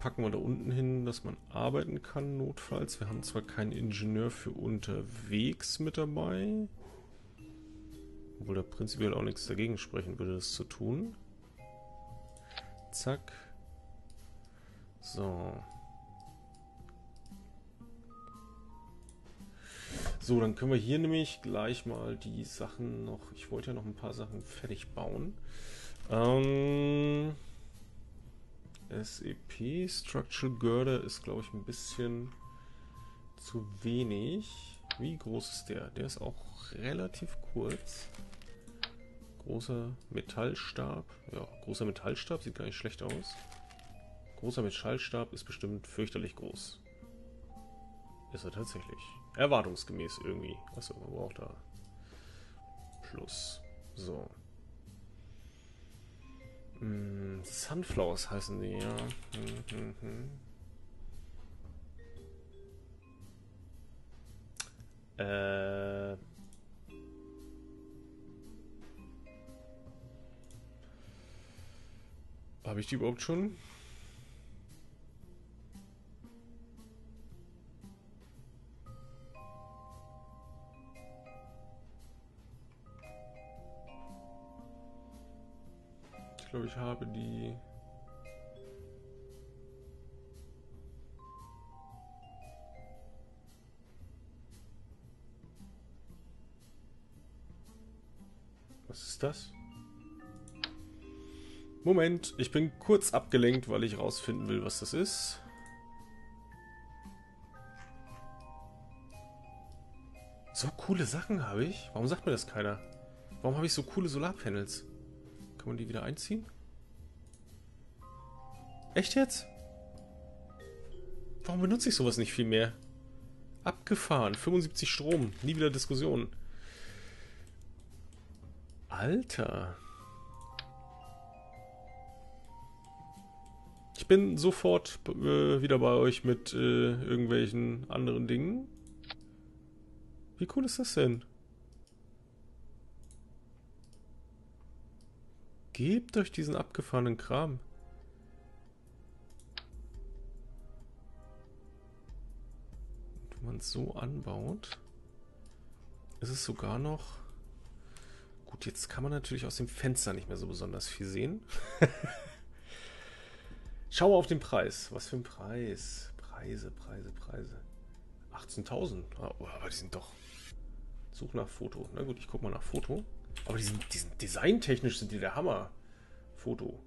packen wir da unten hin, dass man arbeiten kann, notfalls. Wir haben zwar keinen Ingenieur für unterwegs mit dabei. Obwohl da prinzipiell auch nichts dagegen sprechen würde, das zu tun. Zack. So. So, dann können wir hier nämlich gleich mal die Sachen noch... Ich wollte ja noch ein paar Sachen fertig bauen. SEP, Structural Girder ist, glaube ich, ein bisschen zu wenig. Wie groß ist der? Der ist auch relativ kurz. Großer Metallstab. Ja, großer Metallstab sieht gar nicht schlecht aus. Großer Metallstab ist bestimmt fürchterlich groß. Ist er tatsächlich. Erwartungsgemäß irgendwie. Achso, man braucht da Plus. So. Sunflowers heißen die, ja. Habe ich die überhaupt schon? Ich glaube, ich habe die... Was ist das? Moment, ich bin kurz abgelenkt, weil ich rausfinden will, was das ist. So coole Sachen habe ich. Warum sagt mir das keiner? Warum habe ich so coole Solarpanels? Kann man die wieder einziehen? Echt jetzt? Warum benutze ich sowas nicht viel mehr? Abgefahren. 75 Strom. Nie wieder Diskussion. Alter. Ich bin sofort wieder bei euch mit irgendwelchen anderen Dingen. Wie cool ist das denn? Gebt euch diesen abgefahrenen Kram. Wenn man es so anbaut, ist es sogar noch... Gut, jetzt kann man natürlich aus dem Fenster nicht mehr so besonders viel sehen. Schau mal auf den Preis. Was für ein Preis? Preise. 18.000. Aber die sind doch... Such nach Foto. Na gut, ich guck mal nach Foto. Aber die sind designtechnisch sind die der Hammer. Foto.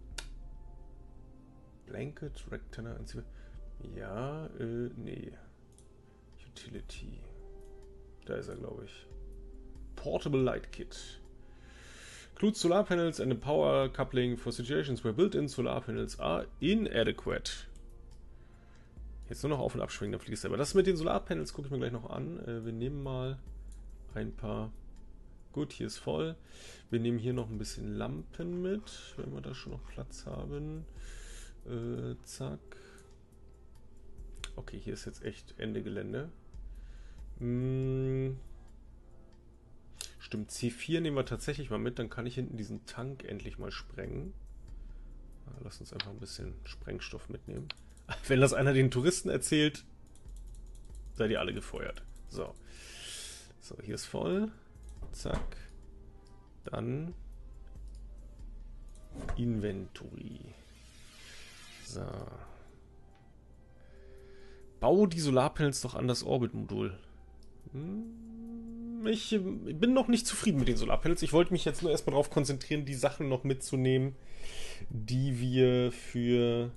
Blanket, Rectangle, ja, nee. Utility. Da ist er, glaube ich. Portable Light Kit. Includes solar panels and a power coupling for situations where built-in solar panels are inadequate. Jetzt nur noch auf- und abschwingen, dann fliegst du. Aber das mit den Solarpanels gucke ich mir gleich noch an. Wir nehmen mal ein paar... Gut, hier ist voll. Wir nehmen hier noch ein bisschen Lampen mit, wenn wir da schon noch Platz haben. Zack. Okay, hier ist jetzt echt Ende Gelände. Stimmt, C4 nehmen wir tatsächlich mal mit, dann kann ich hinten diesen Tank endlich mal sprengen. Lass uns einfach ein bisschen Sprengstoff mitnehmen. Wenn das einer den Touristen erzählt, seid ihr alle gefeuert. So. So, hier ist voll. Zack. Dann Inventory. So. Bau die Solarpanels doch an das Orbit-Modul. Ich bin noch nicht zufrieden mit den Solarpanels. Ich wollte mich jetzt nur erstmal darauf konzentrieren, die Sachen noch mitzunehmen, die wir für...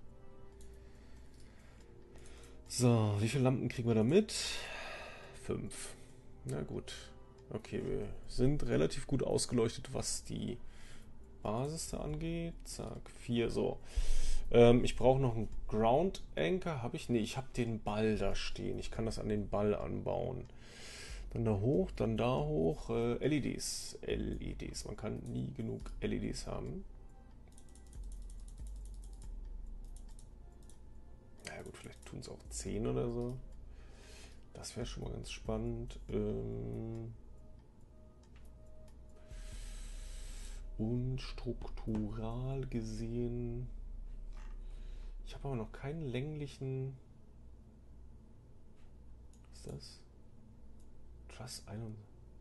So, wie viele Lampen kriegen wir da mit? 5. Na gut. Okay, wir sind relativ gut ausgeleuchtet, was die Basis da angeht. Zack, 4, so. Ich brauche noch einen Ground Anchor. Habe ich? Ne, ich habe den Ball da stehen. Ich kann das an den Ball anbauen. Dann da hoch, dann da hoch. LEDs. LEDs. Man kann nie genug LEDs haben. Na ja, gut, vielleicht tun es auch 10 oder so. Das wäre schon mal ganz spannend. Und struktural gesehen Ich habe aber noch keinen länglichen... Was ist das? Truss 1.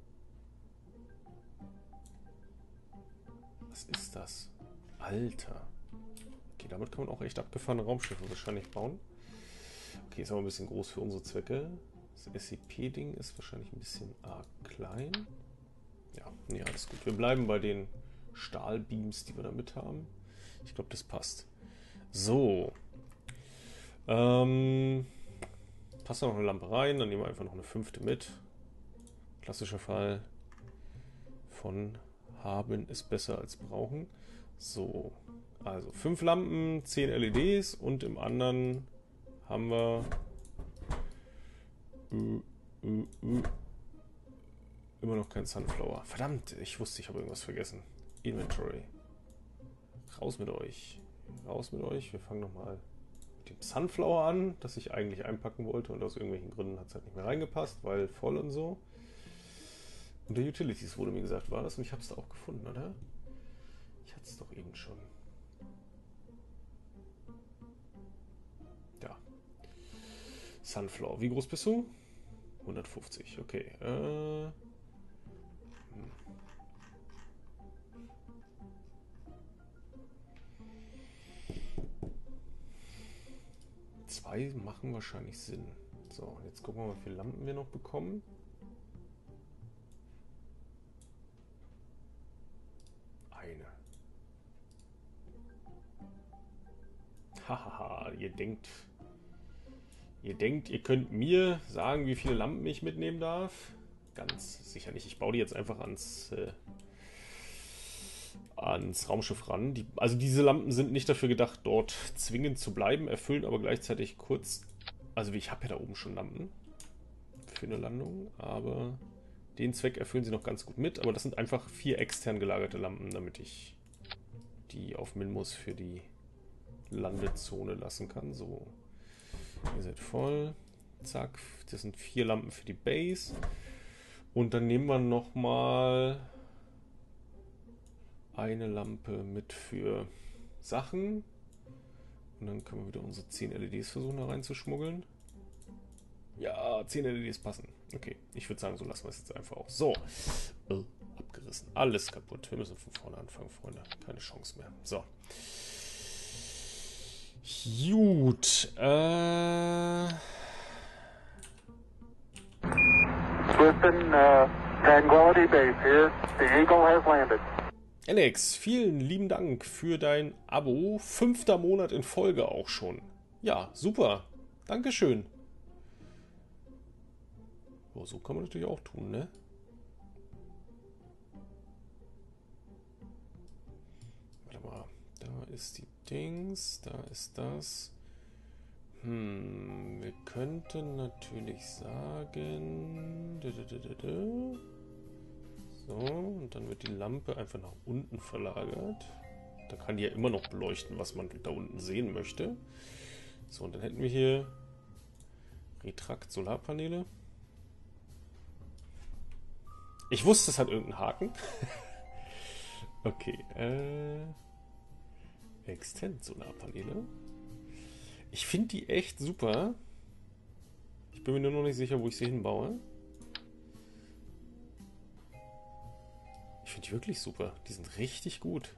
Was ist das? Alter. Okay, damit kann man auch echt abgefahrene Raumschiffe wahrscheinlich bauen. Okay, ist aber ein bisschen groß für unsere Zwecke. Das SCP-Ding ist wahrscheinlich ein bisschen arg klein. Ja, nee, alles gut. Wir bleiben bei den Stahlbeams, die wir da mit haben. Ich glaube, das passt. So. Passt da noch eine Lampe rein, dann nehmen wir einfach noch eine 5. mit. Klassischer Fall von haben ist besser als brauchen. So. Also 5 Lampen, 10 LEDs und im anderen haben wir immer noch kein Sunflower. Verdammt, ich wusste, ich habe irgendwas vergessen. Inventory. Raus mit euch. Raus mit euch. Wir fangen nochmal mit dem Sunflower an, das ich eigentlich einpacken wollte und aus irgendwelchen Gründen hat es halt nicht mehr reingepasst, weil voll und so. Und der Utilities wurde mir gesagt, war das und ich habe es da auch gefunden, oder? Ich hatte es doch eben schon. Ja. Sunflower. Wie groß bist du? 150, okay. Zwei machen wahrscheinlich Sinn. So, jetzt gucken wir mal, wie viele Lampen wir noch bekommen. Eine. Hahaha, ihr denkt, ihr könnt mir sagen, wie viele Lampen ich mitnehmen darf? Ganz sicher nicht. Ich baue die jetzt einfach ans Raumschiff ran. Also diese Lampen sind nicht dafür gedacht, dort zwingend zu bleiben, erfüllen aber gleichzeitig kurz... Also ich habe ja da oben schon Lampen für eine Landung, aber den Zweck erfüllen sie noch ganz gut mit. Aber das sind einfach 4 extern gelagerte Lampen, damit ich die auf Minmus für die Landezone lassen kann. So, ihr seid voll. Zack, das sind 4 Lampen für die Base. Und dann nehmen wir nochmal eine Lampe mit für Sachen. Und dann können wir wieder unsere 10 LEDs versuchen da reinzuschmuggeln. Ja, 10 LEDs passen. Okay, ich würde sagen, so lassen wir es jetzt einfach auch. So. Abgerissen. Alles kaputt. Wir müssen von vorne anfangen, Freunde. Keine Chance mehr. So. Gut. Listen, Tranquility Base here. The Eagle has landed. Alex, vielen lieben Dank für dein Abo. 5. Monat in Folge auch schon. Ja, super. Dankeschön. Oh, so kann man natürlich auch tun, ne? Warte mal. Da ist die Dings. Da ist das. Wir könnten natürlich sagen... So, und dann wird die Lampe einfach nach unten verlagert. Da kann die ja immer noch beleuchten, was man da unten sehen möchte. So, und dann hätten wir hier Retrakt Solarpaneele. Ich wusste, es hat irgendeinen Haken. Okay, Extend Solarpaneele. Ich finde die echt super. Ich bin mir nur noch nicht sicher, wo ich sie hinbaue. Ich finde die wirklich super. Die sind richtig gut.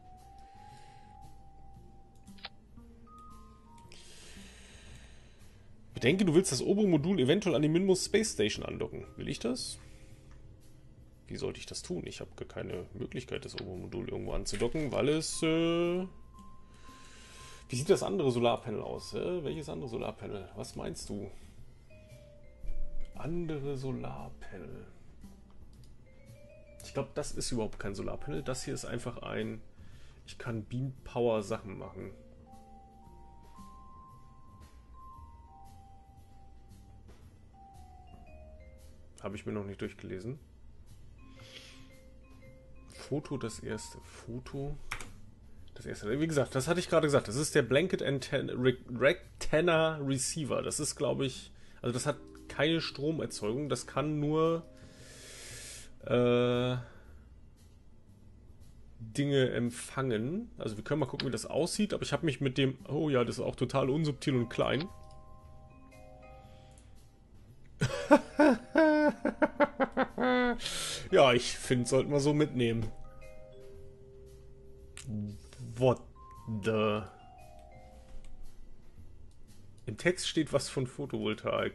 Bedenke, du willst das obere Modul eventuell an die Minmus Space Station andocken. Will ich das? Wie sollte ich das tun? Ich habe gar keine Möglichkeit, das obere Modul irgendwo anzudocken, weil es... Wie sieht das andere Solarpanel aus? Welches andere Solarpanel? Was meinst du? Andere Solarpanel. Ich glaube, das ist überhaupt kein Solarpanel. Das hier ist einfach ein... Ich kann Beam Power Sachen machen. Habe ich mir noch nicht durchgelesen. Foto, das erste. Foto. Das erste. Wie gesagt, das hatte ich gerade gesagt. Das ist der Blanket Rectenna Receiver. Das ist, glaube ich... Also das hat keine Stromerzeugung. Das kann nur... Dinge empfangen. Also wir können mal gucken, wie das aussieht. Aber ich habe mich mit dem... Oh ja, das ist auch total unsubtil und klein. Ja, ich finde, sollten wir so mitnehmen. What the... Im Text steht was von Photovoltaik.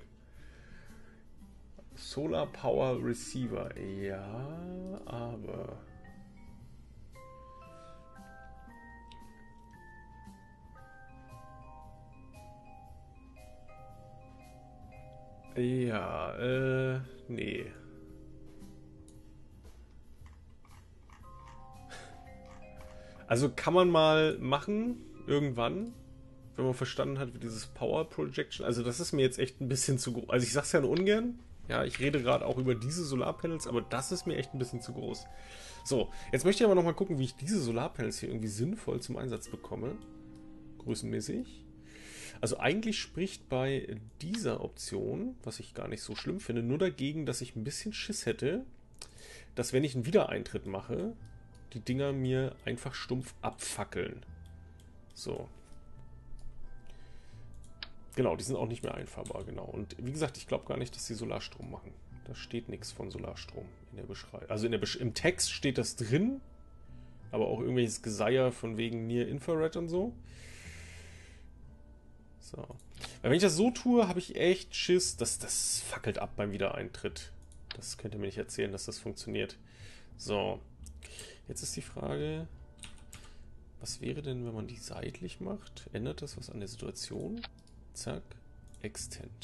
Solar Power Receiver. Ja, aber... Ja, nee. Also kann man mal machen, irgendwann, wenn man verstanden hat, wie dieses Power Projection, also das ist mir jetzt echt ein bisschen zu groß. Also ich sag's ja nur ungern, ja, ich rede gerade auch über diese Solarpanels, aber das ist mir echt ein bisschen zu groß. So, jetzt möchte ich aber nochmal gucken, wie ich diese Solarpanels hier irgendwie sinnvoll zum Einsatz bekomme. Größenmäßig. Also eigentlich spricht bei dieser Option, was ich gar nicht so schlimm finde, nur dagegen, dass ich ein bisschen Schiss hätte, dass wenn ich einen Wiedereintritt mache, die Dinger mir einfach stumpf abfackeln. So. Genau, die sind auch nicht mehr einfahrbar, genau. Und wie gesagt, ich glaube gar nicht, dass sie Solarstrom machen. Da steht nichts von Solarstrom in der Beschreibung. Also im Text steht das drin, aber auch irgendwelches Geseier von wegen Near Infrared und so. So. Weil wenn ich das so tue, habe ich echt Schiss, dass das fackelt ab beim Wiedereintritt. Das könnt ihr mir nicht erzählen, dass das funktioniert. So. Jetzt ist die Frage, was wäre denn, wenn man die seitlich macht? Ändert das was an der Situation? Zack. Extend.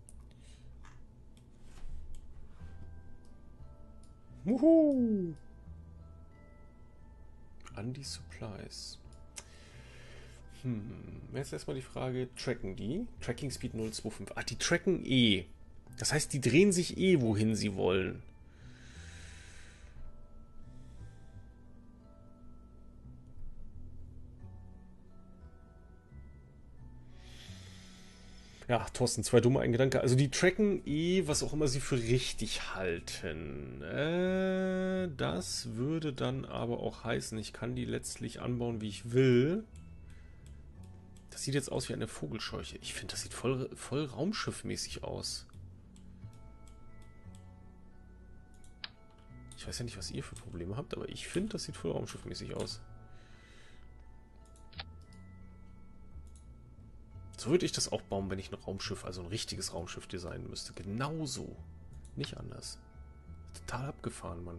Wuhu! An die Supplies. Jetzt erstmal die Frage, tracken die? Tracking Speed 0,25. Ach, die tracken eh. Das heißt, die drehen sich eh, wohin sie wollen. Ja, Thorsten, zwei dumme ein Gedanke. Also die tracken eh, was auch immer sie für richtig halten. Das würde dann aber auch heißen, ich kann die letztlich anbauen, wie ich will. Das sieht jetzt aus wie eine Vogelscheuche. Ich finde, das sieht voll Raumschiffmäßig aus. Ich weiß ja nicht, was ihr für Probleme habt, aber ich finde, das sieht voll Raumschiffmäßig aus. So würde ich das auch bauen, wenn ich ein Raumschiff, also ein richtiges Raumschiff designen müsste. Genauso. Nicht anders. Total abgefahren, Mann.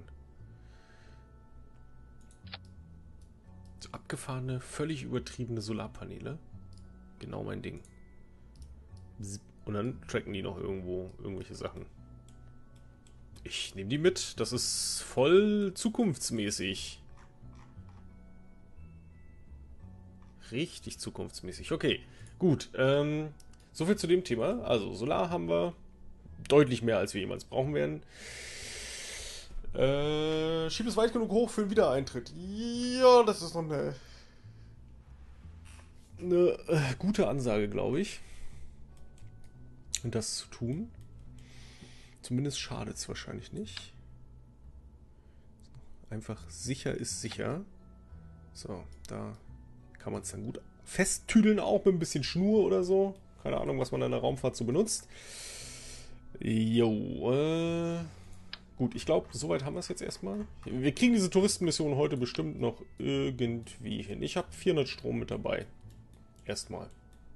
So abgefahrene, völlig übertriebene Solarpaneele. Genau mein Ding. Und dann tracken die noch irgendwo irgendwelche Sachen. Ich nehme die mit. Das ist voll zukunftsmäßig. Richtig zukunftsmäßig. Okay, gut. Soviel zu dem Thema. Also Solar haben wir deutlich mehr, als wir jemals brauchen werden. Schieb es weit genug hoch für einen Wiedereintritt. Ja, das ist noch eine gute Ansage, glaube ich. Und das zu tun. Zumindest schadet es wahrscheinlich nicht. Einfach sicher ist sicher. So, da kann man es dann gut festtüdeln, auch mit ein bisschen Schnur oder so. Keine Ahnung, was man in der Raumfahrt so benutzt. Jo, gut, ich glaube, soweit haben wir es jetzt erstmal. Wir kriegen diese Touristenmission heute bestimmt noch irgendwie hin. Ich habe 400 Strom mit dabei. Erstmal.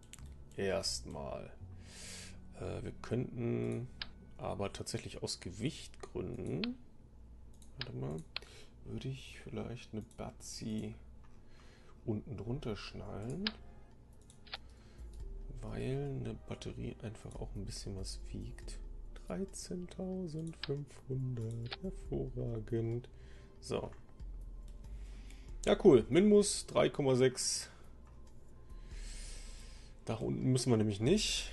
Wir könnten aber tatsächlich aus Gewichtgründen, warte mal, würde ich vielleicht eine Batzi unten drunter schnallen, weil eine Batterie einfach auch ein bisschen was wiegt. 13.500, hervorragend. So. Ja, cool. Minmus 3,6. Da unten müssen wir nämlich nicht.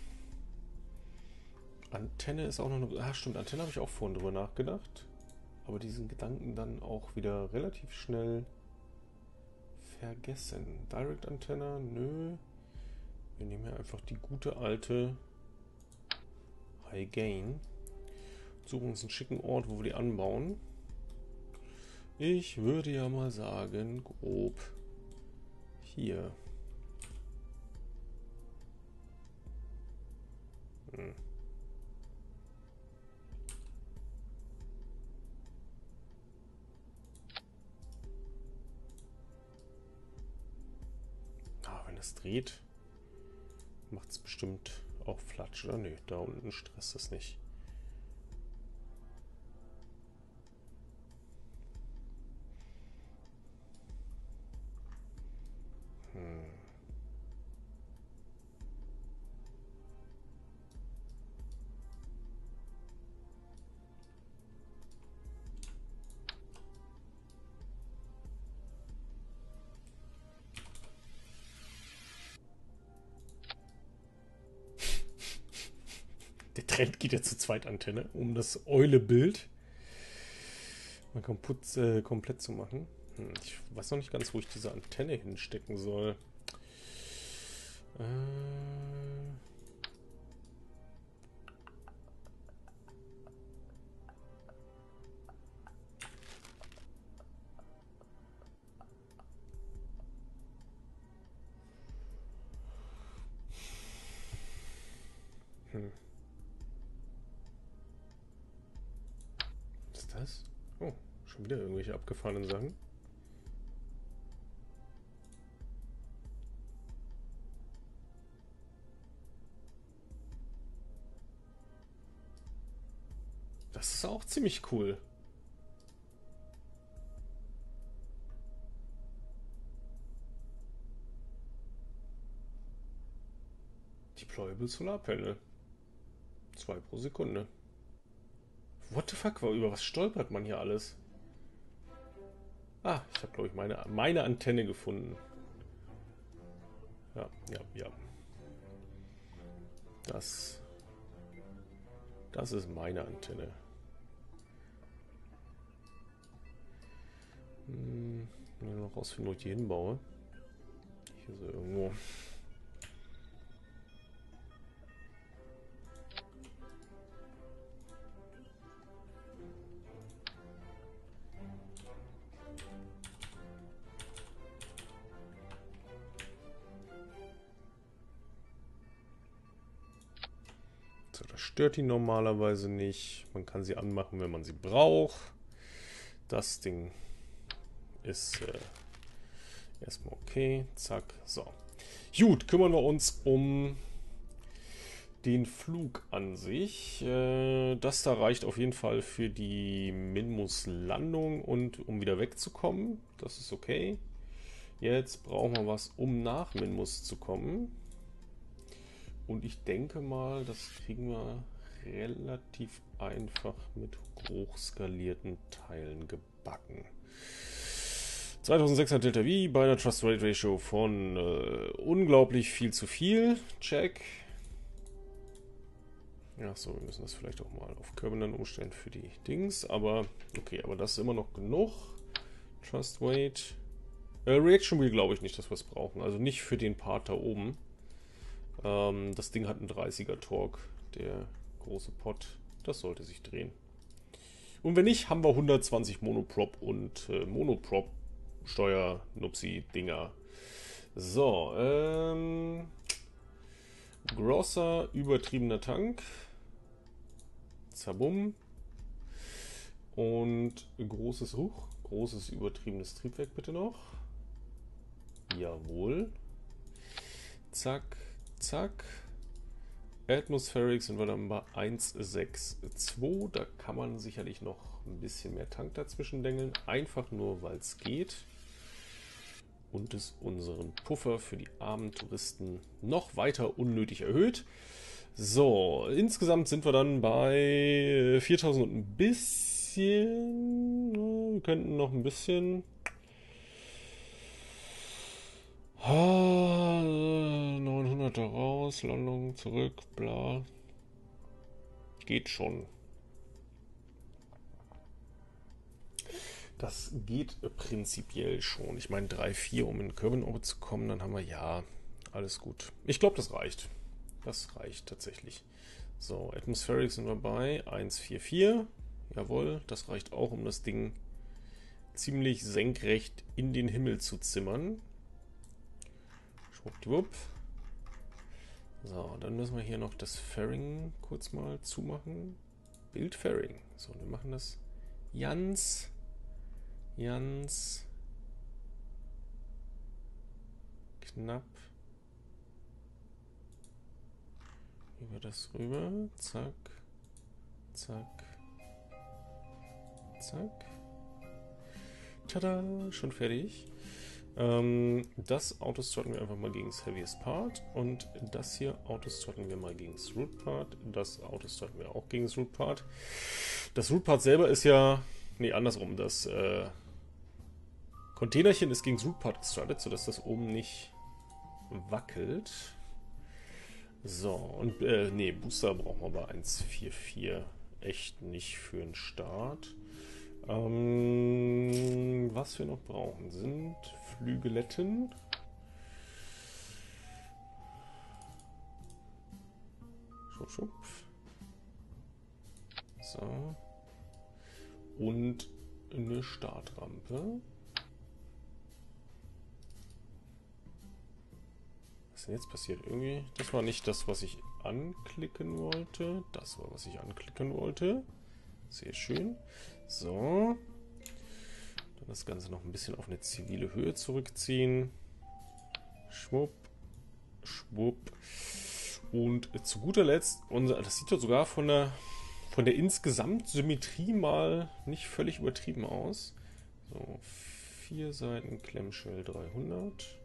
Antenne ist auch noch eine... Ah, stimmt, Antenne habe ich auch vorhin drüber nachgedacht. Aber diesen Gedanken dann auch wieder relativ schnell vergessen. Direct Antenna, nö. Wir nehmen hier einfach die gute alte High Gain. Suchen uns einen schicken Ort, wo wir die anbauen. Ich würde ja mal sagen, grob hier. Hm. Ah, wenn es dreht, macht es bestimmt auch Flatsch, oder? Nö, da unten stresst es nicht. Der Trend geht ja zur Zweitantenne, um das Eule-Bild mal komplett zu machen. Ich weiß noch nicht ganz, wo ich diese Antenne hinstecken soll. Was ist das? Oh, schon wieder irgendwelche abgefahrenen Sachen. Das ist auch ziemlich cool. Deployable Solarpanel. 2 pro Sekunde. What the fuck? Über was stolpert man hier alles? Ah, ich habe, glaube ich, meine Antenne gefunden. Ja, ja, ja. Das ist meine Antenne. Nur noch rausfinden, wo ich die hinbaue. Hier so irgendwo. So, das stört ihn normalerweise nicht. Man kann sie anmachen, wenn man sie braucht. Das Ding ist erstmal okay. Zack. So. Gut, kümmern wir uns um den Flug an sich. Das da reicht auf jeden Fall für die Minmus-Landung und um wieder wegzukommen. Das ist okay. Jetzt brauchen wir was, um nach Minmus zu kommen. Und ich denke mal, das kriegen wir relativ einfach mit hochskalierten Teilen gebacken. 2600 Delta V bei einer Trust Rate Ratio von unglaublich viel zu viel. Check. Ja, so, wir müssen das vielleicht auch mal auf Kerbin dann umstellen für die Dings. Aber okay, aber das ist immer noch genug. Trust Weight. Reaction Wheel glaube ich nicht, dass wir es brauchen. Also nicht für den Part da oben. Das Ding hat einen 30er Torque. Der große Pot. Das sollte sich drehen. Und wenn nicht, haben wir 120 Monoprop und Monoprop Steuer-Nupsi-Dinger. So, großer, übertriebener Tank. Zabum. Und großes, übertriebenes Triebwerk bitte noch. Jawohl. Zack, zack. Atmospheric sind wir dann bei 1,62. Da kann man sicherlich noch ein bisschen mehr Tank dazwischen dengeln. Einfach nur, weil es geht. Und es unseren Puffer für die armen Touristen noch weiter unnötig erhöht. So, insgesamt sind wir dann bei 4000 und ein bisschen. Wir könnten noch ein bisschen. 900 da raus, Landung zurück, bla. Geht schon. Das geht prinzipiell schon. Ich meine 3, 4, um in Kerbin Orbit zu kommen, dann haben wir ja alles gut. Ich glaube, das reicht. Das reicht tatsächlich. So, Atmospheric sind wir bei 1,44. Jawohl, das reicht auch, um das Ding ziemlich senkrecht in den Himmel zu zimmern. Schwuppdiwupp. So, dann müssen wir hier noch das Fairing kurz mal zumachen. Bild Fairing. So, wir machen das ganz knapp über das rüber. Zack, zack, zack. Tada, schon fertig. Das Autostrotten wir einfach mal gegen das Heaviest Part und das hier Autostrotten wir mal gegen das Root Part. Das Autostrotten wir auch gegen das Root Part. Das Root Part selber ist ja, nee, andersrum. Das Containerchen ist gegen das Root Part gestruttet, sodass das oben nicht wackelt. So, und nee, Booster brauchen wir bei 1.4.4 echt nicht für den Start. Was wir noch brauchen sind Flügeletten. Schub, schub. So. Und eine Startrampe. Was ist denn jetzt passiert? Irgendwie, das war nicht das, was ich anklicken wollte. Das war, was ich anklicken wollte. Sehr schön. So. Dann das Ganze noch ein bisschen auf eine zivile Höhe zurückziehen. Schwupp. Schwupp. Und zu guter Letzt, das sieht doch sogar von der Insgesamtsymmetrie mal nicht völlig übertrieben aus. So, 4 Seiten Klemmshell 300.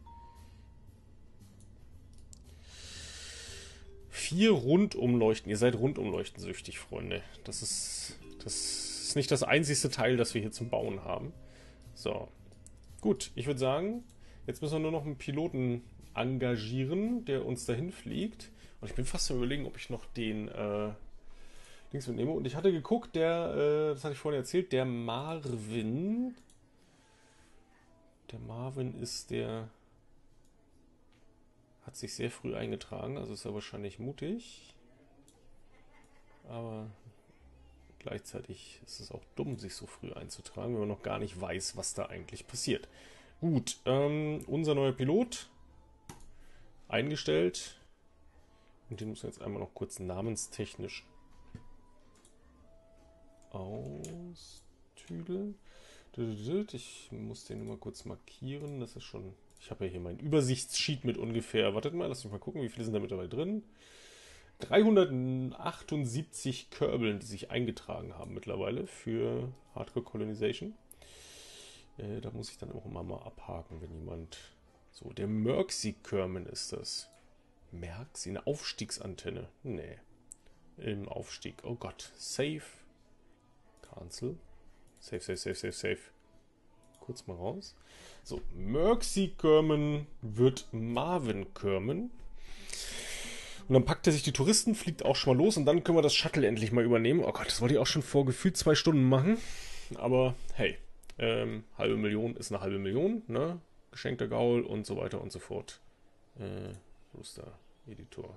4 Rundumleuchten. Ihr seid Rundumleuchten süchtig, Freunde. Das ist nicht das einzigste Teil, das wir hier zum Bauen haben. So. Gut, ich würde sagen, jetzt müssen wir nur noch einen Piloten engagieren, der uns dahin fliegt. Und ich bin fast am Überlegen, ob ich noch den Dings mitnehme. Und ich hatte geguckt, das hatte ich vorhin erzählt, der Marvin. Der Marvin ist hat sich sehr früh eingetragen, also ist er wahrscheinlich mutig. Aber gleichzeitig ist es auch dumm, sich so früh einzutragen, wenn man noch gar nicht weiß, was da eigentlich passiert. Gut, unser neuer Pilot eingestellt. Und den müssen wir jetzt einmal noch kurz namenstechnisch austüdeln. Ich muss den nur mal kurz markieren. Das ist schon. Ich habe ja hier meinen Übersichtssheet mit ungefähr. Wartet mal, lass mich mal gucken, wie viele sind da mittlerweile drin. 378 Kerbeln, die sich eingetragen haben mittlerweile für Hardcore Colonization. Da muss ich dann auch immer mal abhaken, wenn jemand. So, der Merxy Kerman ist das. Merxy, eine Aufstiegsantenne. Nee. Im Aufstieg. Oh Gott. Save. Cancel. Save. Kurz mal raus. So, Merxy Kerman wird Marvin Kerman. Und dann packt er sich die Touristen, fliegt auch schon mal los und dann können wir das Shuttle endlich mal übernehmen. Oh Gott, das wollte ich auch schon vor gefühlt 2 Stunden machen. Aber hey, halbe Million ist eine halbe Million, ne? Geschenkter Gaul und so weiter und so fort. Rooster Editor.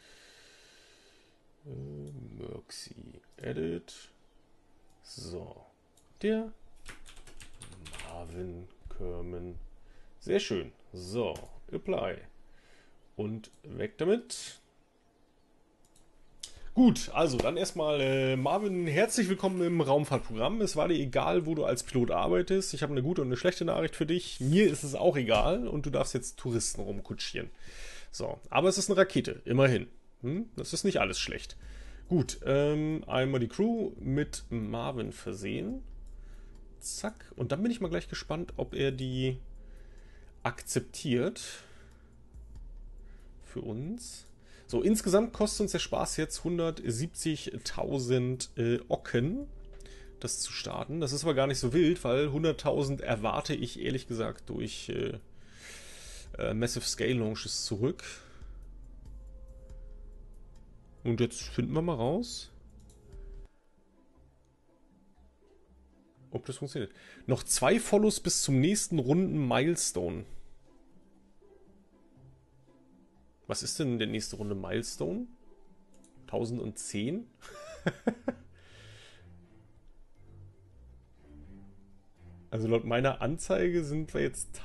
Merxy Edit. So. Der Marvin Kerman. Sehr schön. So. Apply. Und weg damit. Gut, also dann erstmal Marvin, herzlich willkommen im Raumfahrtprogramm. Es war dir egal, wo du als Pilot arbeitest. Ich habe eine gute und eine schlechte Nachricht für dich. Mir ist es auch egal und du darfst jetzt Touristen rumkutschieren. So, aber es ist eine Rakete, immerhin. Das ist nicht alles schlecht. Gut, einmal die Crew mit Marvin versehen. Zack. Und dann bin ich mal gleich gespannt, ob er die akzeptiert. Für uns. So, insgesamt kostet uns der Spaß jetzt 170.000 Ocken, das zu starten. Das ist aber gar nicht so wild, weil 100.000 erwarte ich ehrlich gesagt durch Massive Scale Launches zurück. Und jetzt finden wir mal raus, ob das funktioniert. Noch 2 Follows bis zum nächsten Runden Milestone. Was ist denn der nächste Runde Milestone? 1010? Also laut meiner Anzeige sind wir jetzt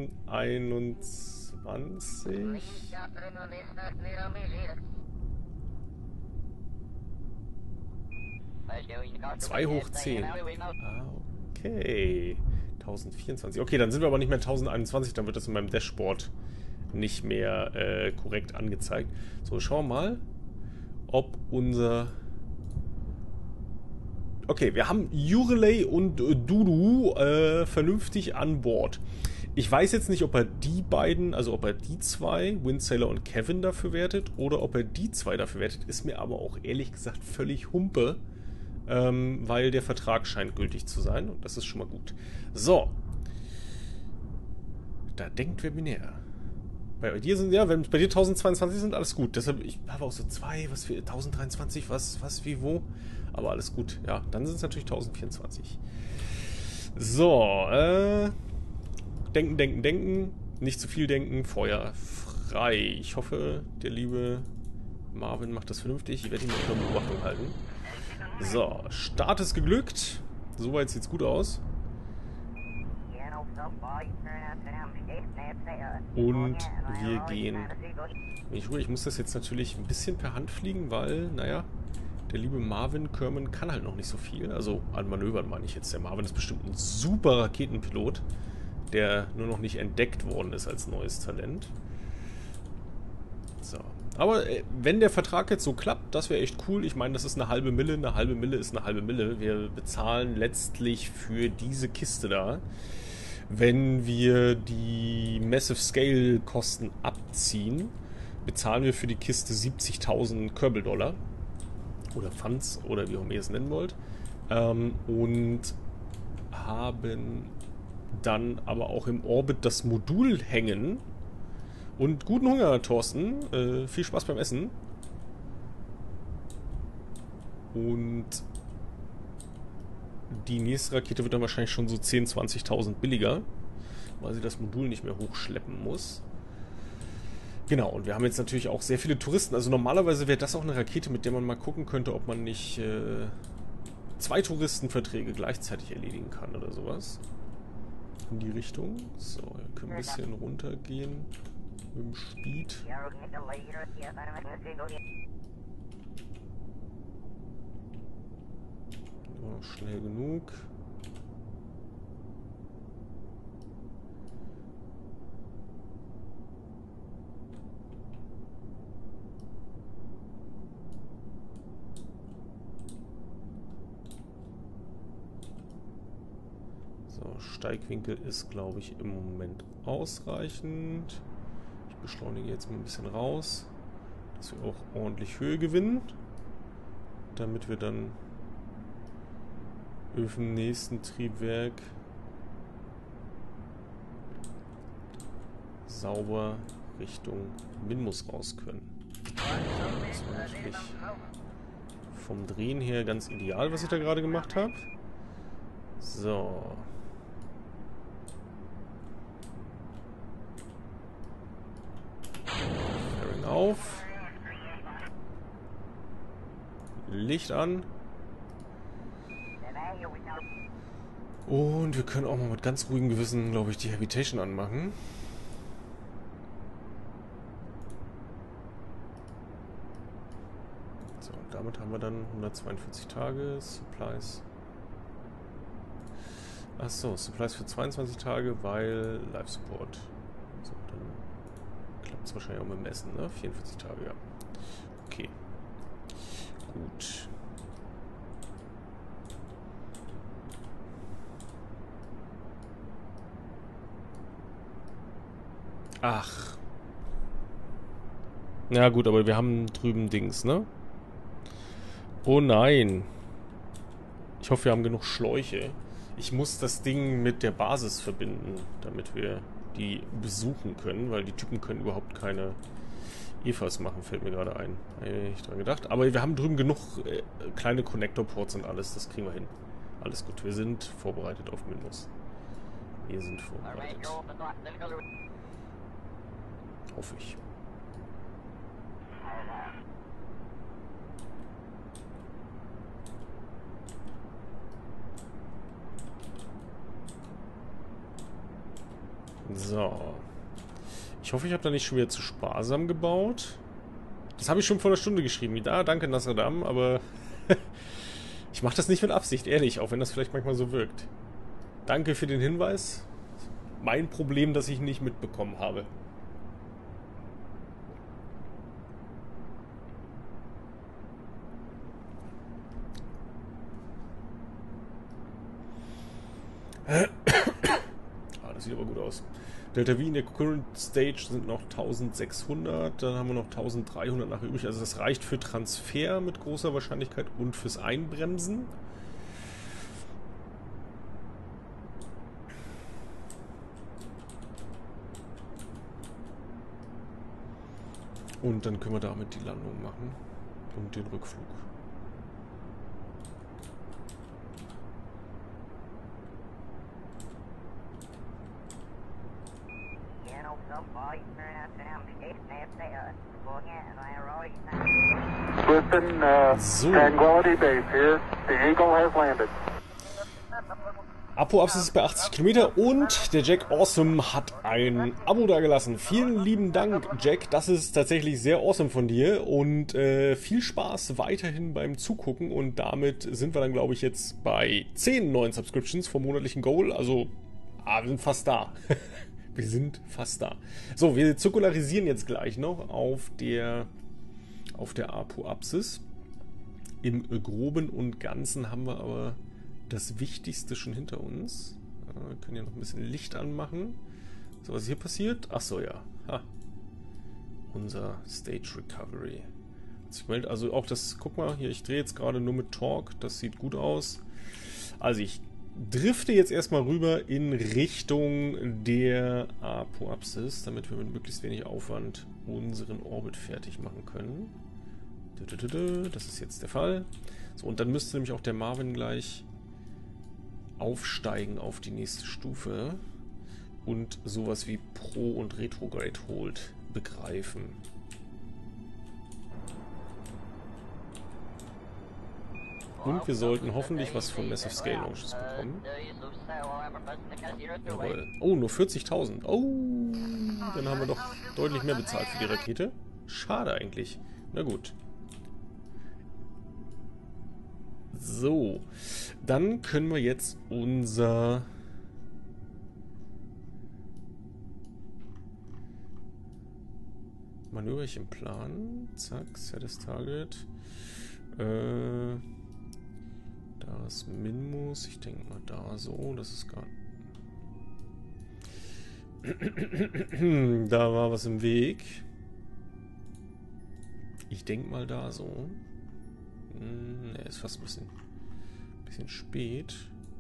1021. 2 hoch 10. Ah, okay. 1024. Okay, dann sind wir aber nicht mehr 1021, dann wird das in meinem Dashboard nicht mehr korrekt angezeigt. So, schauen wir mal, ob unser... Okay, wir haben Jureley und Dudu vernünftig an Bord. Ich weiß jetzt nicht, ob er die beiden, also ob er die zwei, Windsailor und Kevin, dafür wertet oder ob er die zwei dafür wertet, ist mir aber auch ehrlich gesagt völlig Humpe, weil der Vertrag scheint gültig zu sein und das ist schon mal gut. So. Da denkt wer binär. Bei dir sind, ja, wenn bei dir 1022 sind, alles gut. Deshalb, ich habe auch so 2, was für 1023, was, wie, wo. Aber alles gut. Ja, dann sind es natürlich 1024. So, denken. Nicht zu viel denken. Feuer frei. Ich hoffe, der liebe Marvin macht das vernünftig. Ich werde ihn unter Beobachtung halten. So, Start ist geglückt. Soweit sieht's gut aus. Und wir gehen. Ich muss das jetzt natürlich ein bisschen per Hand fliegen, weil, naja, der liebe Marvin Kerman kann halt noch nicht so viel. Also an Manövern meine ich jetzt. Der Marvin ist bestimmt ein super Raketenpilot, der nur noch nicht entdeckt worden ist als neues Talent. So. Aber wenn der Vertrag jetzt so klappt, das wäre echt cool. Ich meine, das ist eine halbe Mille. Eine halbe Mille ist eine halbe Mille. Wir bezahlen letztlich für diese Kiste da, wenn wir die Massive Scale Kosten abziehen, bezahlen wir für die Kiste 70.000 Kerbal-Dollar. Oder Funds, oder wie auch immer ihr es nennen wollt. Und haben dann aber auch im Orbit das Modul hängen. Und guten Hunger, Thorsten. Viel Spaß beim Essen. Und die nächste Rakete wird dann wahrscheinlich schon so 10.000, 20.000 billiger, weil sie das Modul nicht mehr hochschleppen muss. Genau, und wir haben jetzt natürlich auch sehr viele Touristen. Also normalerweise wäre das auch eine Rakete, mit der man mal gucken könnte, ob man nicht 2 Touristenverträge gleichzeitig erledigen kann oder sowas. In die Richtung. So, wir können ein bisschen runtergehen mit dem Speed. So, schnell genug. So, Steigwinkel ist, glaube ich, im Moment ausreichend. Ich beschleunige jetzt mal ein bisschen raus, dass wir auch ordentlich Höhe gewinnen, damit wir dann auf dem nächsten Triebwerk sauber Richtung Minmus raus können. Das war natürlich vom Drehen her ganz ideal, was ich da gerade gemacht habe. So. Fairing auf. Licht an. Und wir können auch mal mit ganz ruhigem Gewissen, glaube ich, die Habitation anmachen. So, und damit haben wir dann 142 Tage Supplies. Achso, Supplies für 22 Tage, weil Life Support. So, dann klappt es wahrscheinlich auch mit dem Essen, ne? 44 Tage, ja. Okay. Gut. Ach. Ja gut, aber wir haben drüben Dings, ne? Oh nein. Ich hoffe, wir haben genug Schläuche. Ich muss das Ding mit der Basis verbinden, damit wir die besuchen können, weil die Typen können überhaupt keine EVAs machen, fällt mir gerade ein. Habe ich nicht dran gedacht. Aber wir haben drüben genug kleine Connector-Ports und alles, das kriegen wir hin. Alles gut, wir sind vorbereitet auf Minus. Wir sind vorbereitet. Hoffe ich. So. Ich hoffe, ich habe da nicht schon wieder zu sparsam gebaut. Das habe ich schon vor einer Stunde geschrieben. Ja, danke Nasradam, aber ich mache das nicht mit Absicht, ehrlich, auch wenn das vielleicht manchmal so wirkt. Danke für den Hinweis. Mein Problem, das ich nicht mitbekommen habe. Das sieht aber gut aus. Delta V in der Current Stage sind noch 1600, dann haben wir noch 1300 nachher übrig. Also das reicht für Transfer mit großer Wahrscheinlichkeit und fürs Einbremsen. Und dann können wir damit die Landung machen und den Rückflug. Listen, So. Tranquility Base here. The Eagle has landed. Apo-Absatz ist bei 80 Kilometer und der Jack Awesome hat ein Abo dagelassen. Vielen lieben Dank, Jack. Das ist tatsächlich sehr awesome von dir und viel Spaß weiterhin beim Zugucken. Und damit sind wir dann, glaube ich, jetzt bei 10 neuen Subscriptions vom monatlichen Goal. Also, wir sind fast da. Wir sind fast da. So, wir zirkularisieren jetzt gleich noch auf der Apo-Apsis. Im Groben und Ganzen haben wir aber das Wichtigste schon hinter uns. Wir können ja noch ein bisschen Licht anmachen. So, was ist hier passiert? Ach so, ja. Ha. Unser Stage Recovery. Also auch das, guck mal, hier, ich drehe jetzt gerade nur mit Torque. Das sieht gut aus. Also ich drifte jetzt erstmal rüber in Richtung der Apoapsis, damit wir mit möglichst wenig Aufwand unseren Orbit fertig machen können. Das ist jetzt der Fall. So, und dann müsste nämlich auch der Marvin gleich aufsteigen auf die nächste Stufe und sowas wie Pro und Retrograde Hold begreifen. Und wir sollten hoffentlich was von Massive Scale Launches bekommen. Jawohl. Oh, nur 40.000. Oh, dann haben wir doch deutlich mehr bezahlt für die Rakete. Schade eigentlich. Na gut. So, dann können wir jetzt unser Manöverchen planen. Zack, Set as Target. Da ist Minmus. Ich denke mal da so. Das ist gar... Da war was im Weg. Ich denke mal da so. Ne, ist fast ein bisschen spät.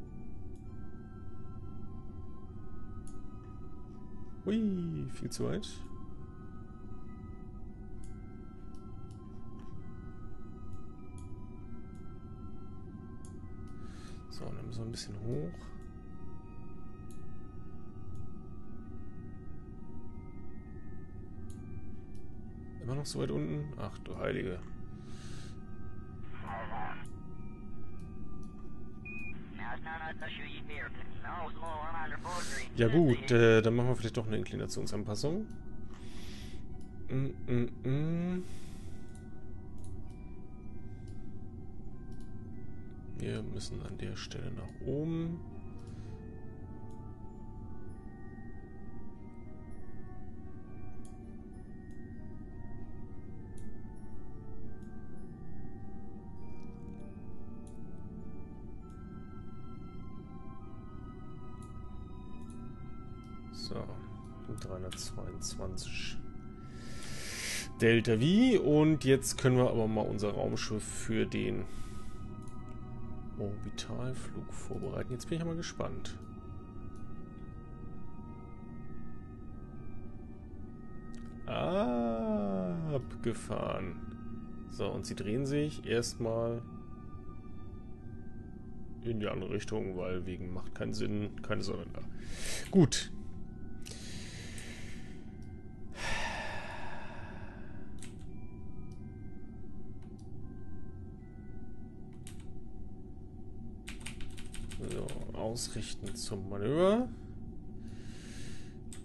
Hui, viel zu weit. So, dann müssen wir ein bisschen hoch. Immer noch so weit unten? Ach du Heilige. Ja gut, dann machen wir vielleicht doch eine Inklinationsanpassung. Wir müssen an der Stelle nach oben. So, 322 Delta V. Und jetzt können wir aber mal unser Raumschiff für den Orbitalflug vorbereiten. Jetzt bin ich aber gespannt. Abgefahren. So, und sie drehen sich erstmal in die andere Richtung, weil wegen macht keinen Sinn, keine Sonne da. Gut. So, ausrichten zum Manöver.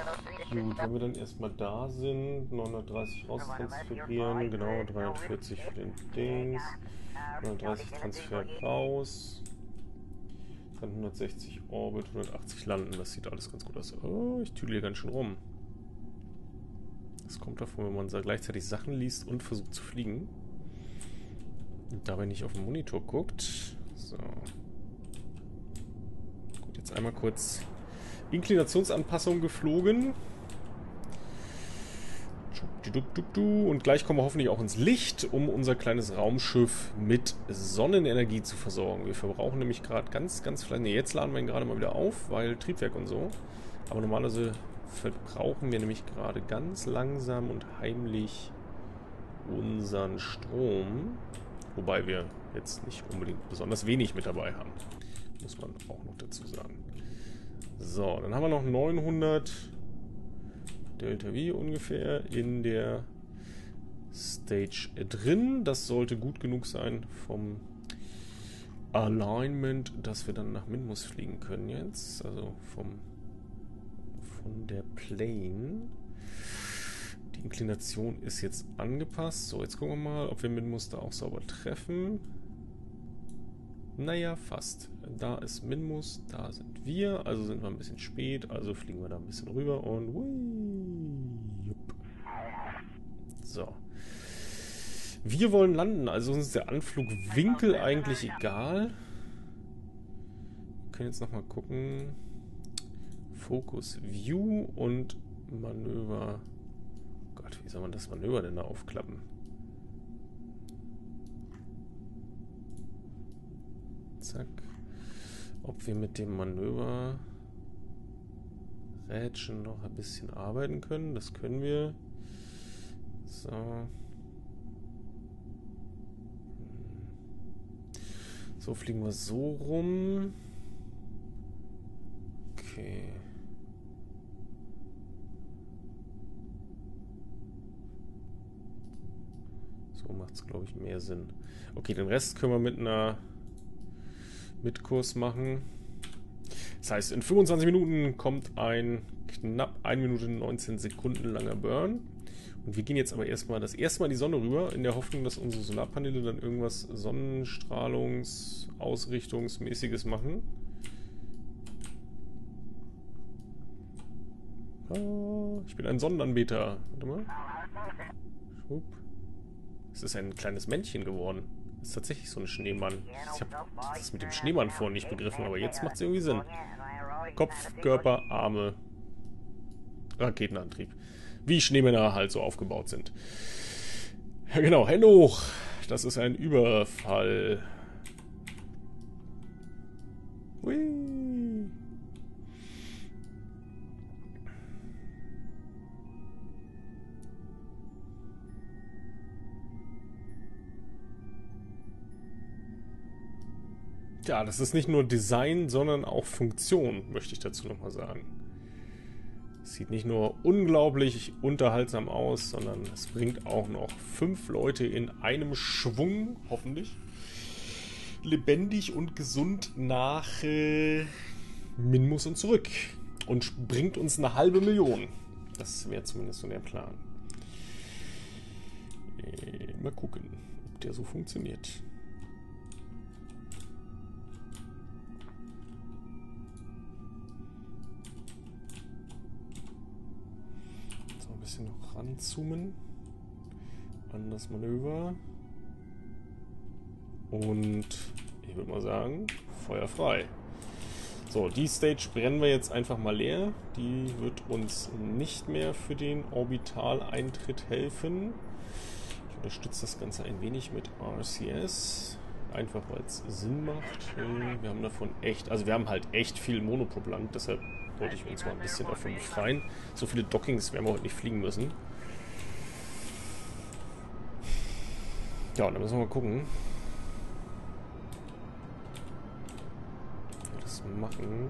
Gut, wenn wir dann erstmal da sind, 930 raustransferieren, genau, 340 für den Dings, 930 Transfer raus, dann 160 Orbit, 180 landen, das sieht alles ganz gut aus. Oh, ich tüdel hier ganz schön rum. Das kommt davon, wenn man gleichzeitig Sachen liest und versucht zu fliegen. Und dabei nicht auf den Monitor guckt. So. Gut, jetzt einmal kurz Inklinationsanpassung geflogen. Und gleich kommen wir hoffentlich auch ins Licht, um unser kleines Raumschiff mit Sonnenenergie zu versorgen. Wir verbrauchen nämlich gerade ganz fleißig. Ne, jetzt laden wir ihn gerade mal wieder auf, weil Triebwerk und so. Aber normalerweise verbrauchen wir nämlich gerade ganz langsam und heimlich unseren Strom. Wobei wir jetzt nicht unbedingt besonders wenig mit dabei haben. Muss man auch noch dazu sagen. So, dann haben wir noch 900 Delta V ungefähr in der Stage drin. Das sollte gut genug sein vom Alignment, dass wir dann nach Minmus fliegen können jetzt. Also von der Plane. Die Inklination ist jetzt angepasst. So, jetzt gucken wir mal, ob wir Minmus da auch sauber treffen. Naja, fast. Da ist Minmus, da sind wir. Also sind wir ein bisschen spät. Also fliegen wir da ein bisschen rüber und... Jupp. So. Wir wollen landen. Also uns ist der Anflugwinkel eigentlich egal. Wir können jetzt nochmal gucken. Focus View und Manöver. Gott, wie soll man das Manöver denn da aufklappen? Zack. Ob wir mit dem Manöver Rädchen noch ein bisschen arbeiten können. Das können wir. So. So fliegen wir so rum. Okay. So macht es, glaube ich, mehr Sinn. Okay, den Rest können wir mit einer Mitkurs machen. Das heißt, in 25 Minuten kommt ein knapp 1 Minute 19 Sekunden langer Burn. Und wir gehen jetzt aber erstmal das erste Mal in die Sonne rüber, in der Hoffnung, dass unsere Solarpaneele dann irgendwas Sonnenstrahlungs-Ausrichtungsmäßiges machen. Ah, ich bin ein Sonnenanbeter. Warte mal. Schwupp. Es ist ein kleines Männchen geworden. Das ist tatsächlich so ein Schneemann. Ich habe das mit dem Schneemann vorhin nicht begriffen, aber jetzt macht es irgendwie Sinn. Kopf, Körper, Arme, Raketenantrieb. Wie Schneemänner halt so aufgebaut sind. Ja genau, Hände hoch. Das ist ein Überfall. Hui. Ja, das ist nicht nur Design, sondern auch Funktion, möchte ich dazu nochmal sagen. Es sieht nicht nur unglaublich unterhaltsam aus, sondern es bringt auch noch 5 Leute in einem Schwung, hoffentlich, lebendig und gesund nach Minmus und zurück. Und bringt uns eine halbe Million. Das wäre zumindest so der Plan. Mal gucken, ob der so funktioniert. Ein bisschen noch ranzoomen an das Manöver und ich würde mal sagen, Feuer frei. So, die Stage brennen wir jetzt einfach mal leer. Die wird uns nicht mehr für den Orbitaleintritt helfen. Ich unterstütze das Ganze ein wenig mit RCS, einfach weil es Sinn macht. Wir haben davon echt, also wir haben halt echt viel Monopropellant, deshalb wollte ich uns mal ein bisschen davon befreien. So viele Dockings werden wir heute nicht fliegen müssen. Ja, und dann müssen wir mal gucken, wie wir das machen.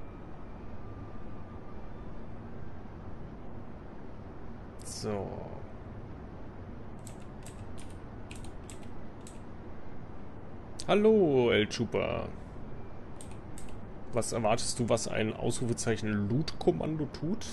So, Hallo, El Chupa. Was erwartest du, was ein Ausrufezeichen Loot-Kommando tut?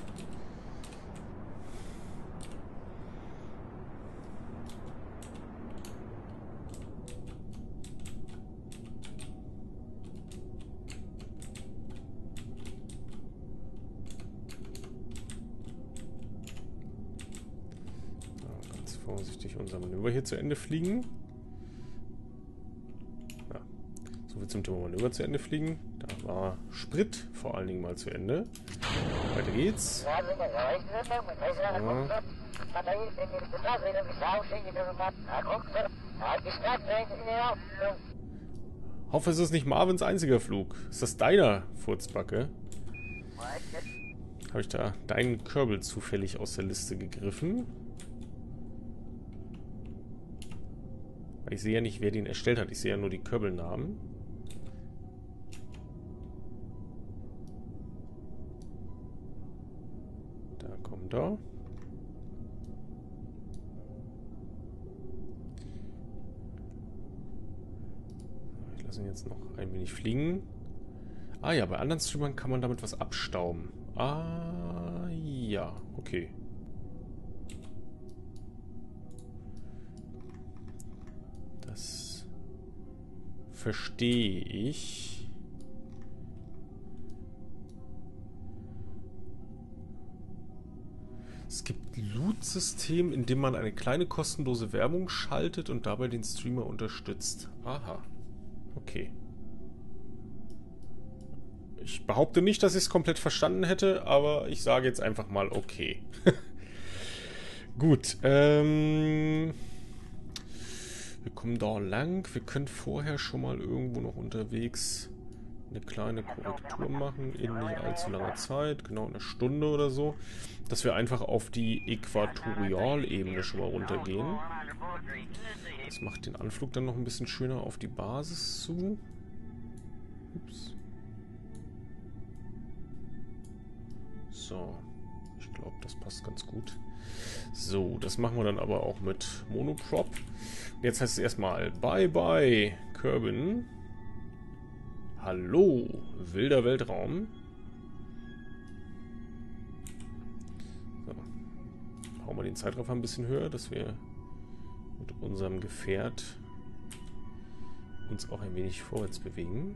Ganz vorsichtig unser Manöver hier zu Ende fliegen. Ja. Soviel zum Thema Manöver zu Ende fliegen. Da war Sprit vor allen Dingen mal zu Ende. Weiter geht's. Ja. Hoffe, es ist nicht Marvins einziger Flug. Ist das deiner, Furzbacke? Habe ich da deinen Kerbal zufällig aus der Liste gegriffen? Ich sehe ja nicht, wer den erstellt hat. Ich sehe ja nur die Kerbal-Namen. Da kommt er. Ich lasse ihn jetzt noch ein wenig fliegen. Ah ja, bei anderen Streamern kann man damit was abstauben. Ah ja, okay. Das verstehe ich. Es gibt Loot-System, in dem man eine kleine kostenlose Werbung schaltet und dabei den Streamer unterstützt. Aha. Okay. Ich behaupte nicht, dass ich es komplett verstanden hätte, aber ich sage jetzt einfach mal okay. Gut, wir kommen da lang. Wir können vorher schon mal irgendwo noch unterwegs eine kleine Korrektur machen in nicht allzu langer Zeit, genau eine Stunde oder so, dass wir einfach auf die Äquatorialebene schon mal runtergehen. Das macht den Anflug dann noch ein bisschen schöner auf die Basis zu. Ups. So, ich glaube, das passt ganz gut. So, das machen wir dann aber auch mit Monoprop. Jetzt heißt es erstmal Bye-bye, Kerbin. Hallo, wilder Weltraum. So. Hauen wir den Zeitraffer ein bisschen höher, dass wir mit unserem Gefährt uns auch ein wenig vorwärts bewegen.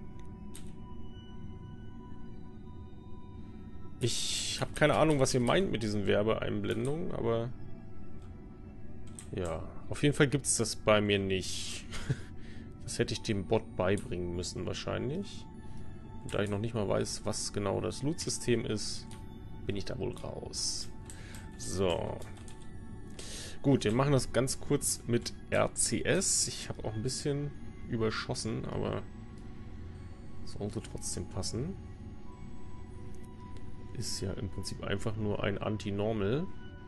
Ich habe keine Ahnung, was ihr meint mit diesen Werbeeinblendungen, aber ja, auf jeden Fall gibt es das bei mir nicht. Das hätte ich dem Bot beibringen müssen wahrscheinlich. Und da ich noch nicht mal weiß, was genau das Loot-System ist, bin ich da wohl raus. So. Gut, wir machen das ganz kurz mit RCS. Ich habe auch ein bisschen überschossen, aber sollte trotzdem passen. Ist ja im Prinzip einfach nur ein Anti-Normal.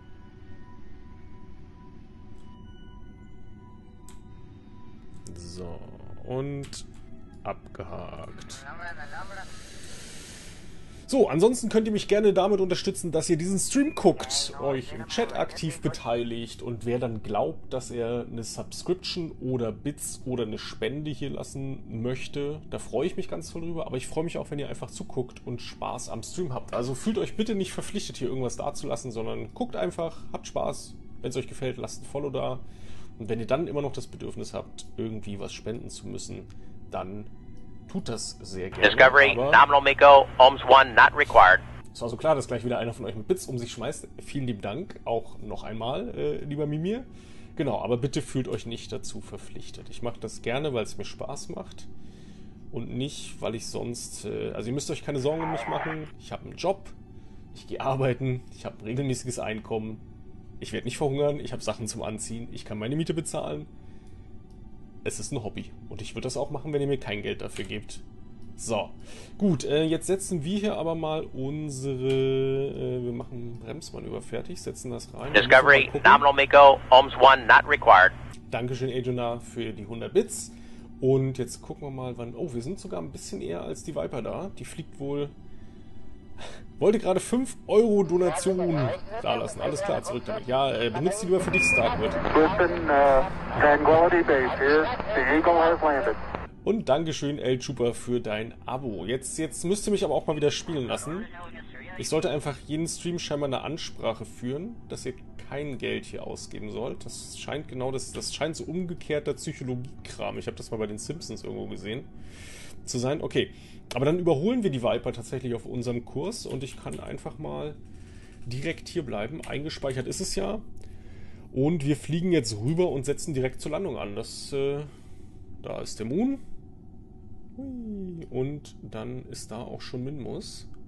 So, und abgehakt. So, ansonsten könnt ihr mich gerne damit unterstützen, dass ihr diesen Stream guckt, euch im Chat aktiv beteiligt und wer dann glaubt, dass er eine Subscription oder Bits oder eine Spende hier lassen möchte, da freue ich mich ganz toll drüber, aber ich freue mich auch, wenn ihr einfach zuguckt und Spaß am Stream habt. Also fühlt euch bitte nicht verpflichtet, hier irgendwas dazulassen, sondern guckt einfach, habt Spaß, wenn es euch gefällt, lasst ein Follow da und wenn ihr dann immer noch das Bedürfnis habt, irgendwie was spenden zu müssen, dann tut das sehr gerne. Discovery, nominal MECO, OMS 1 not required. Es war so klar, dass gleich wieder einer von euch mit Bits um sich schmeißt. Vielen lieben Dank, auch noch einmal, lieber Mimir. Genau, aber bitte fühlt euch nicht dazu verpflichtet. Ich mache das gerne, weil es mir Spaß macht und nicht, weil ich sonst... also ihr müsst euch keine Sorgen um mich machen. Ich habe einen Job, ich gehe arbeiten, ich habe ein regelmäßiges Einkommen, ich werde nicht verhungern, ich habe Sachen zum Anziehen, ich kann meine Miete bezahlen. Es ist ein Hobby. Und ich würde das auch machen, wenn ihr mir kein Geld dafür gebt. So. Gut, jetzt setzen wir hier aber mal unsere... wir machen Bremsmanöver fertig, setzen das rein. Discovery, nominal MECO, OMS 1 not required. Dankeschön, Agena, für die 100 Bits. Und jetzt gucken wir mal, wann... Oh, wir sind sogar ein bisschen eher als die Viper da. Die fliegt wohl Wollte gerade 5 Euro Donation da lassen. Alles klar, zurück damit. Ja, benutzt die lieber für dich, Starkwood. Houston, Tranquility Base here. The Eagle has landed. Und Dankeschön, El Chupa, für dein Abo. Jetzt müsst ihr mich aber auch mal wieder spielen lassen. Ich sollte einfach jeden Stream scheinbar eine Ansprache führen, dass ihr kein Geld hier ausgeben sollt. Das scheint das scheint so umgekehrter Psychologiekram. Ich habe das mal bei den Simpsons irgendwo gesehen zu sein. Okay, aber dann überholen wir die Viper tatsächlich auf unserem Kurs und ich kann einfach mal direkt hier bleiben. Eingespeichert ist es ja. Und wir fliegen jetzt rüber und setzen direkt zur Landung an. Da ist der Moon. Und dann ist da auch schon Minmus.